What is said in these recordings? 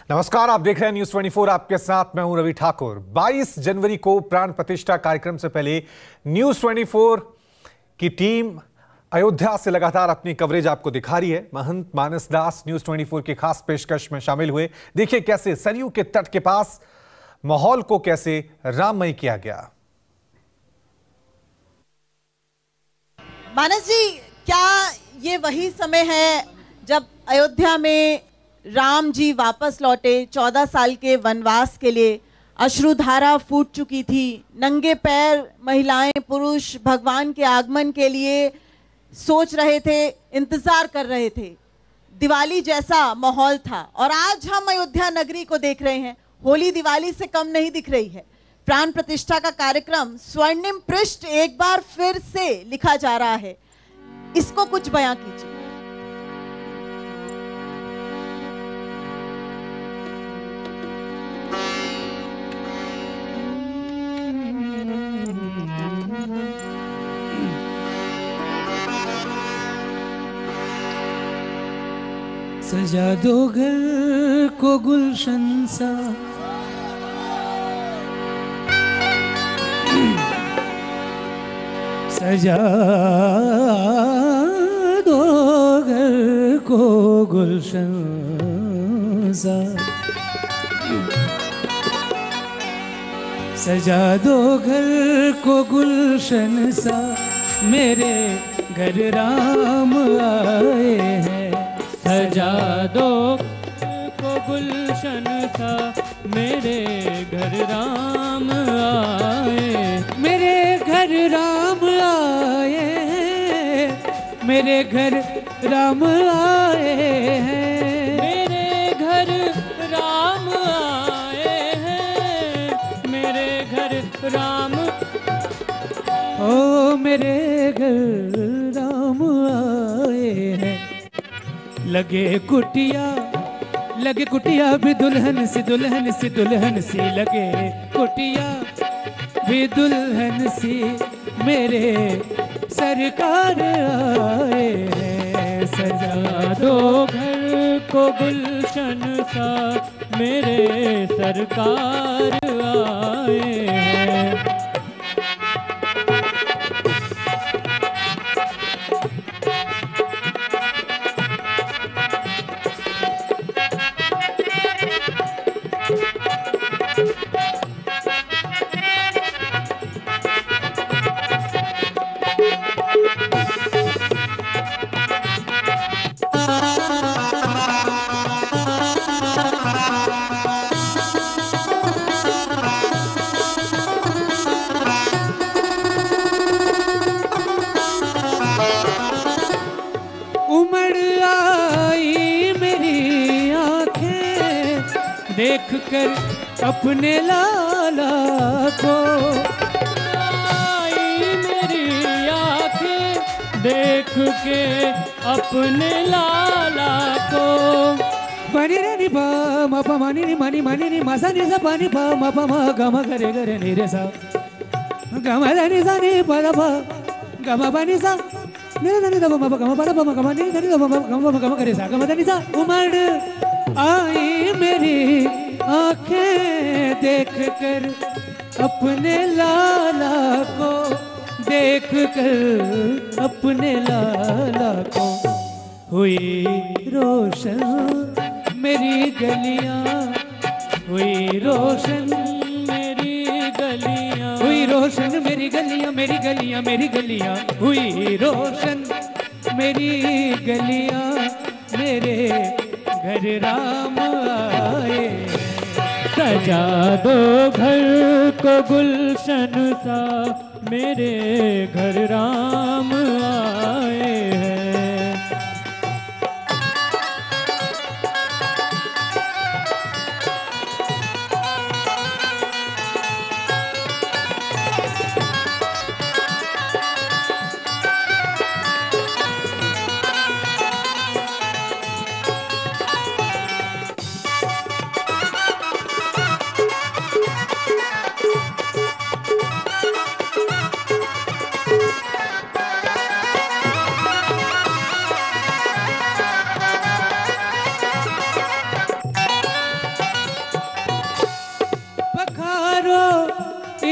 नमस्कार, आप देख रहे हैं न्यूज 24। आपके साथ मैं हूं रवि ठाकुर। 22 जनवरी को प्राण प्रतिष्ठा कार्यक्रम से पहले न्यूज 24 की टीम अयोध्या से लगातार अपनी कवरेज आपको दिखा रही है। महंत मानस दास न्यूज 24 की खास पेशकश में शामिल हुए। देखिए कैसे सरयू के तट के पास माहौल को कैसे राममय किया गया। मानस जी, क्या ये वही समय है जब अयोध्या में राम जी वापस लौटे 14 साल के वनवास के लिए? अश्रुधारा फूट चुकी थी, नंगे पैर महिलाएं पुरुष भगवान के आगमन के लिए सोच रहे थे, इंतजार कर रहे थे। दिवाली जैसा माहौल था और आज हम अयोध्या नगरी को देख रहे हैं। होली दिवाली से कम नहीं दिख रही है। प्राण प्रतिष्ठा का कार्यक्रम स्वर्णिम पृष्ठ एक बार फिर से लिखा जा रहा है। इसको कुछ बयां कीजिए। सजा दो घर को गुलशन सा, सजा दो घर को गुलशन सा, सजा दो घर को गुलशन सा, मेरे घर राम आए हैं। सजा दो को गुलशन सा, मेरे घर राम आए, मेरे घर राम आए हैं, मेरे घर राम आए हैं, मेरे घर राम आए हैं, मेरे घर राम, ओ मेरे घर राम आए हैं। लगे कुटिया भी दुल्हन सी, दुल्हन सी, दुल्हन सी, लगे कुटिया भी दुल्हन सी, मेरे सरकार आए हैं। सजा दो घर को गुलशन सा, मेरे सरकार आए हैं। देख कर अपने लाला को, आई मेरी आँखें देख के अपने लाला को। पानी रे नी पा मा पा मानी नी मानी मानी नी मा सा नी सा पानी पा मा पा मा गा मा करे करे नी रे सा गा मा दा नी सा नी पा दा पा गा मा पा नी सा नी दा नी दा मा पा गा मा पा दा पा मा गा मा नी दा नी दा मा गा मा गा मा करे सा गा मा दा नी सा। उमड़ आई मेरी आँखें देख कर अपने लाला को, देख कर अपने लाला को। हुई रोशन मेरी गलियां, हुई रोशन मेरी गलियां, हुई रोशन मेरी गलियां, मेरी गलियां, मेरी गलियां, हुई रोशन मेरी गलियां, मेरे घर राम आए। सजा दो घर को गुलशन सा, मेरे घर राम आए हैं।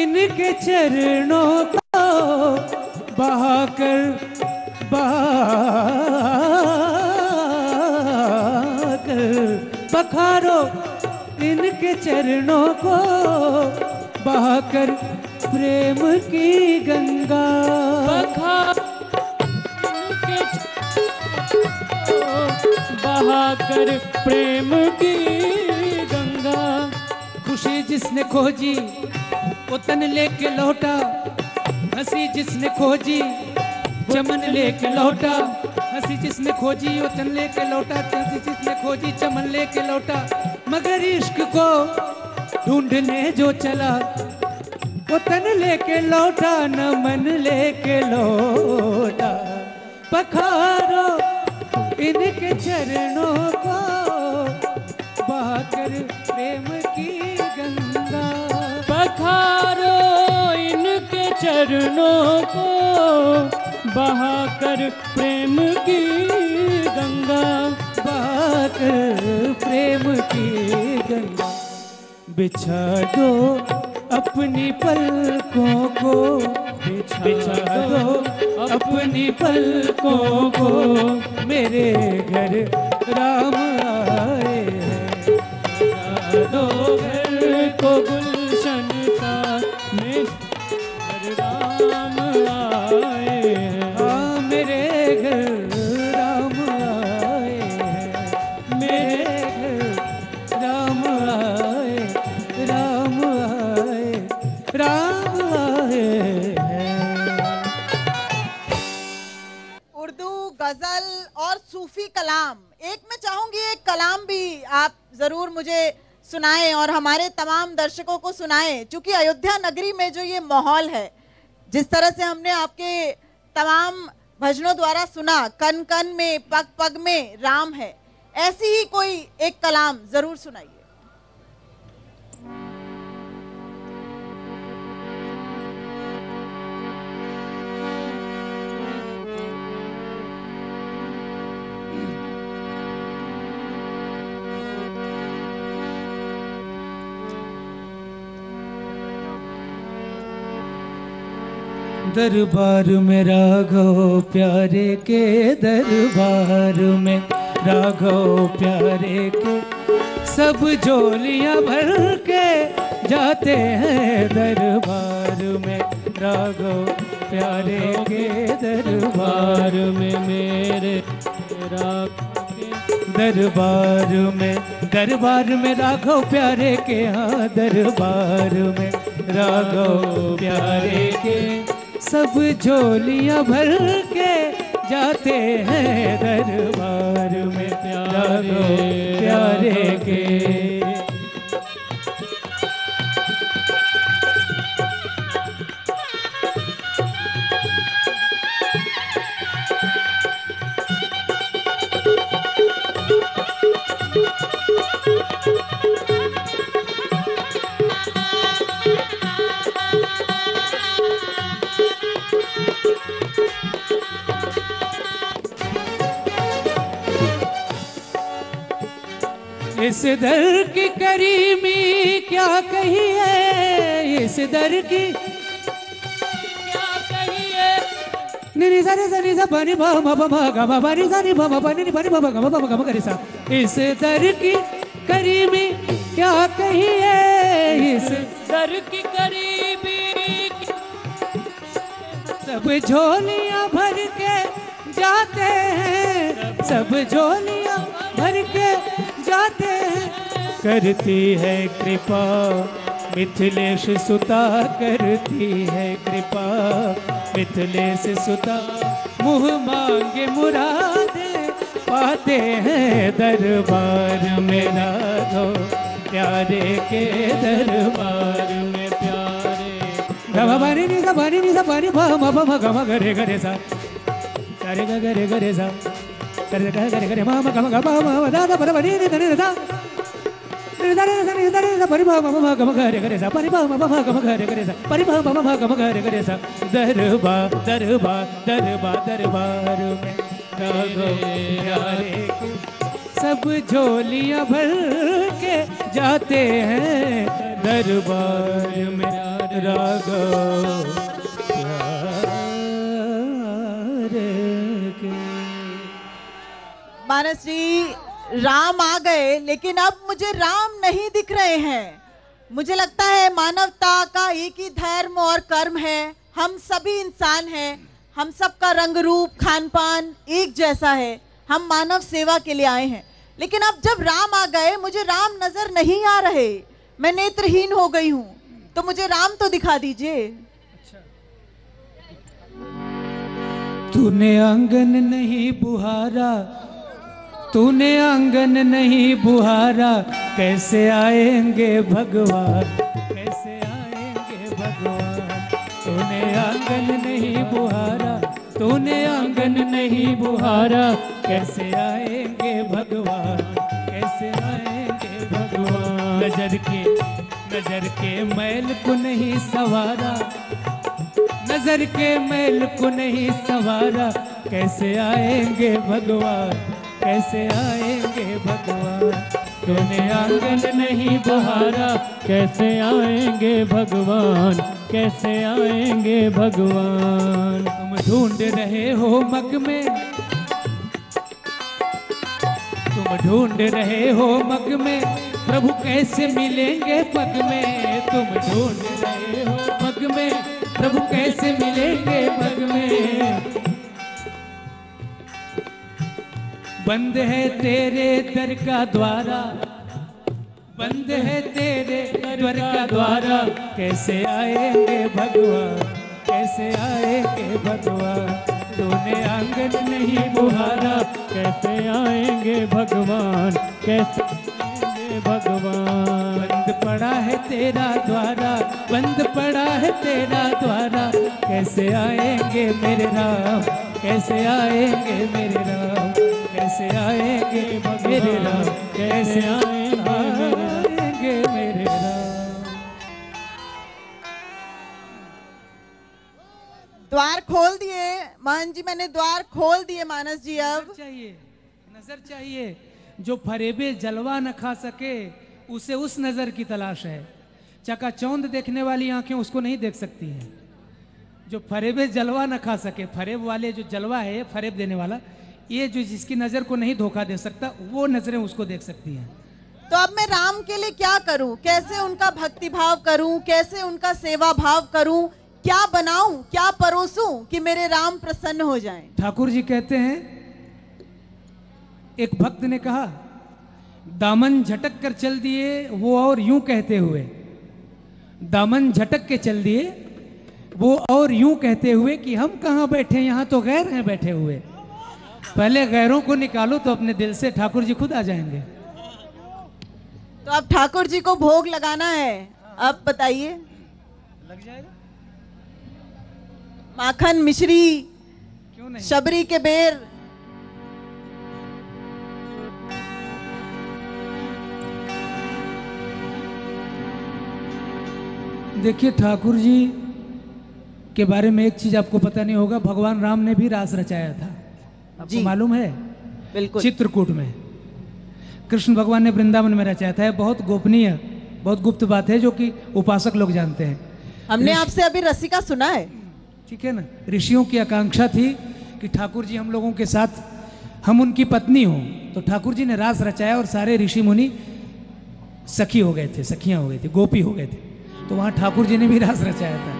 इनके चरणों को बहाकर बखारो, इनके चरणों को बहाकर प्रेम की गंगा। बहाकर प्रेम की गंगा। खुशी जिसने खोजी वो तन लेके लौटा, हंसी जिसने खोजी चमन लेके लौटा, हंसी जिसने खोजी वो तन लेके लौटा, हंसी जिसने खोजी चमन लेके लौटा। मगर इश्क को ढूंढने जो चला वो तन लेके लौटा न मन लेके लौटा। पखारो इनके चरणों को बहाकर प्रेम की गंगा। पखारो इनके चरणों को बहाकर प्रेम की गंगा। बहाकर प्रेम की गंगा। बिछा दो अपनी पलकों को, बिछा दो अपनी पलकों को, मेरे घर राम आए हैं। बिछा दो घर को गुलशन सा, मेरे घर राम आए हैं। हाँ मेरे घर राम आए हैं, मेरे घर राम आए, राम आए, राम आए हैं। उर्दू, गजल और सूफी कलाम, एक मैं चाहूंगी एक कलाम भी आप जरूर मुझे सुनाएं और हमारे तमाम दर्शकों को सुनाएं, क्योंकि अयोध्या नगरी में जो ये माहौल है, जिस तरह से हमने आपके तमाम भजनों द्वारा सुना, कन कन में पग पग में राम है, ऐसी ही कोई एक कलाम जरूर सुनाइए। दरबार में राघव प्यारे के, दरबार में राघव प्यारे के, सब झोलियां भर के जाते हैं दरबार में राघव प्यारे के। दरबार में मेरे दरबार में राघव प्यारे के, हाँ दरबार में राघव प्यारे के, सब झोलियां भर के जाते हैं दरबार में राघव प्यारे के। इस दर की करीमी क्या कही है, इस दर की क्या कही है। निनी सा नि सा पानी भा मा पा मा गा मा पा नि सा नि भा मा पा नि पानी भा मा गा मा पा मा गा मा करे सा। इस दर की करीमी क्या कही है, इस दर की करीबी सब झोलियां भर के जाते हैं, सब झोलियां भर के जाते हैं। करती है कृपा मिथिलेश सुता, करती है कृपा मिथिलेश सुता, मुँह मांगे मुराद पाते हैं दरबार में राघव प्यारे के। दरबार में प्यारे गमा पानी नि सा पानी भा मा पा मा गा मा गरे गरे सा, गरे गरे गरे सा, गरे गरे गरे मा मा गा मा गा मा मा दा दा पा नि नि दा नि दा नि दा नि दा नि परि भा मा मा गा मा गरे गरे सा, परि भा मा मा गा मा गरे गरे सा, परि भा मा मा गा मा गरे गरे सा। दरबार दरबार दरबार दरबार में राघव प्यारे के, सब झोलियां भर के जाते हैं दरबार में राग प्यार के। मानस जी, राम आ गए लेकिन अब मुझे राम नहीं दिख रहे हैं। मुझे लगता है मानवता का एक ही धर्म और कर्म है। हम सभी इंसान हैं, हम सबका रंग रूप खान पान एक जैसा है। हम मानव सेवा के लिए आए हैं, लेकिन अब जब राम आ गए मुझे राम नजर नहीं आ रहे। मैं नेत्रहीन हो गई हूँ, तो मुझे राम तो दिखा दीजिए। तूने आंगन नहीं बुहारा, तूने आंगन नहीं बुहारा, कैसे आएंगे भगवान, कैसे आएंगे भगवान। तूने आंगन नहीं बुहारा, तूने आंगन नहीं बुहारा, कैसे आएंगे भगवान, कैसे आएंगे भगवान। नजर के मैल को नहीं सवारा, नजर के मैल को नहीं सवारा, कैसे आएंगे भगवान, कैसे आएंगे भगवान। तूने आंगन नहीं बहारा, कैसे आएंगे भगवान, कैसे आएंगे भगवान। तुम ढूंढ रहे हो मग में, तुम ढूंढ रहे हो मग में, प्रभु कैसे मिलेंगे पग में। तुम ढूंढ रहे हो मग में, प्रभु कैसे मिलेंगे पग में। बंद है तेरे दर का द्वारा, बंद है तेरे दर का द्वारा, कैसे आएंगे भगवान, कैसे आएंगे भगवान। तूने आंगन नहीं बुहारा, कैसे आएंगे भगवान, कैसे आएंगे भगवान। बंद पड़ा है तेरा द्वारा, बंद पड़ा है तेरा द्वारा, कैसे आएंगे मेरे राम, कैसे आएंगे मेरे राम, कैसे आएंगे मेरे राम, कैसे आएंगे मेरे राम। द्वार खोल दिए मान जी, मैंने द्वार खोल दिए मानस जी। अब नजर चाहिए, जो फरेबे जलवा न खा सके उसे उस नजर की तलाश है। चकाचौंध देखने वाली आंखें उसको नहीं देख सकती हैं। जो फरेबे जलवा न खा सके, फरेब वाले जो जलवा है, फरेब देने वाला, ये जो जिसकी नजर को नहीं धोखा दे सकता, वो नजरें उसको देख सकती हैं। तो अब मैं राम के लिए क्या करूं? कैसे उनका भक्ति भाव करूं? कैसे उनका सेवा भाव करूं? क्या बनाऊं, क्या परोसूं कि मेरे राम प्रसन्न हो जाएं? ठाकुर जी कहते हैं, एक भक्त ने कहा, दामन झटक कर चल दिए वो और यूं कहते हुए, दामन झटक के चल दिए वो और यूं कहते हुए कि हम कहां बैठे, यहां तो गैर हैं बैठे हुए। पहले गैरों को निकालो तो अपने दिल से ठाकुर जी खुद आ जाएंगे। तो अब ठाकुर जी को भोग लगाना है, अब बताइए। लग जाएगा माखन मिश्री, क्यों नहीं? शबरी के बेर, देखिए ठाकुर जी के बारे में एक चीज आपको पता नहीं होगा, भगवान राम ने भी रास रचाया था, आपको मालूम है? बिल्कुल। चित्रकूट में कृष्ण भगवान ने वृंदावन में रचाया था। बहुत गोपनीय, बहुत गुप्त बात है जो कि उपासक लोग जानते हैं। हमने आपसे अभी रसिका सुना है, ठीक है ना। ऋषियों की आकांक्षा थी कि ठाकुर जी हम लोगों के साथ, हम उनकी पत्नी हो, तो ठाकुर जी ने रास रचाया और सारे ऋषि मुनि सखी हो गए थे, सखियां हो गई थी, गोपी हो गए थे। तो वहां ठाकुर जी ने भी रास रचाया था।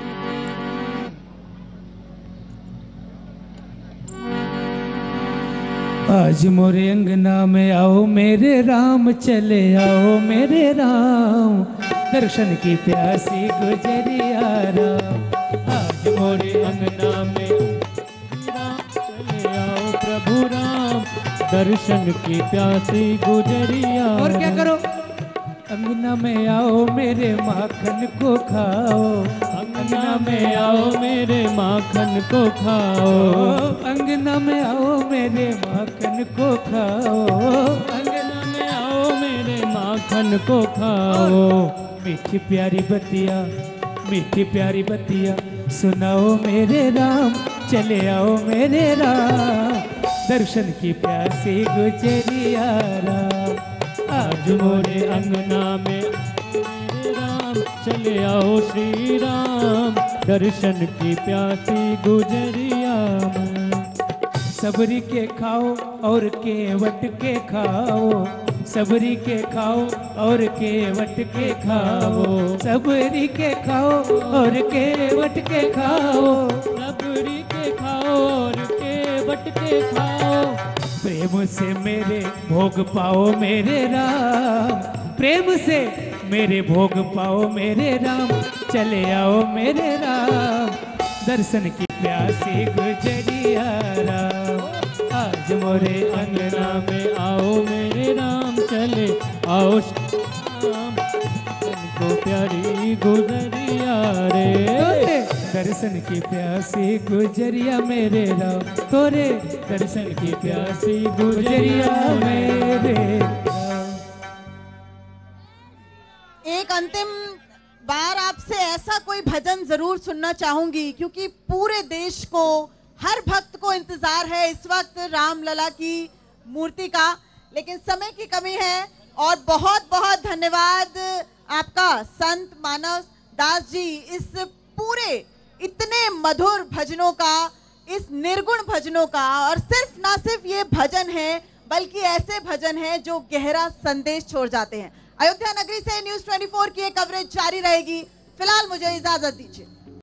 आज मोरे अंगना में आओ मेरे राम, चले आओ मेरे राम, दर्शन की प्यासी गुजरिया राम। आज मोरे अंगना में राम, चले आओ प्रभु राम, दर्शन की प्यासी गुजरिया। और क्या करो? अंगना में आओ मेरे माखन को खाओ, अंगना में आओ मेरे माखन को खाओ, अंगना में आओ मेरे माखन को खाओ, अंगना में आओ मेरे माखन को खाओ। मीठी प्यारी बतिया, मीठी प्यारी बतिया सुनाओ मेरे राम, चले आओ मेरे राम, दर्शन की प्यासी गुजरिया राम। आज मोरे अंगना में मेरे राम, चले आओ श्री राम, दर्शन की प्यासी गुजरिया में। सबरी के खाओ और केवट के खाओ, सबरी के खाओ और केवट के खाओ, सबरी के खाओ और केवट के खाओ, सबरी के खाओ और केवट के खाओ। प्रेम से मेरे भोग पाओ मेरे राम, प्रेम से मेरे भोग पाओ मेरे राम, चले आओ मेरे राम, दर्शन की प्यासी गुजरिया राम। आज मोरे अंगना में आओ मेरे राम, चले आओ राम, को प्यारी गुजरिया रे। दर्शन की प्यासी गुजरिया मेरे राम, तोरे दर्शन की प्यासी गुजरिया मेरे राम। एक अंतिम बार आपसे ऐसा कोई भजन जरूर सुनना चाहूंगी, क्योंकि पूरे देश को, हर भक्त को इंतजार है इस वक्त रामलला की मूर्ति का, लेकिन समय की कमी है। और बहुत बहुत धन्यवाद आपका संत मानव दास जी, इस पूरे इतने मधुर भजनों का, इस निर्गुण भजनों का। और सिर्फ ना सिर्फ ये भजन है, बल्कि ऐसे भजन हैं जो गहरा संदेश छोड़ जाते हैं। अयोध्या नगरी से न्यूज़ 24 की ये कवरेज जारी रहेगी। फिलहाल मुझे इजाजत दीजिए।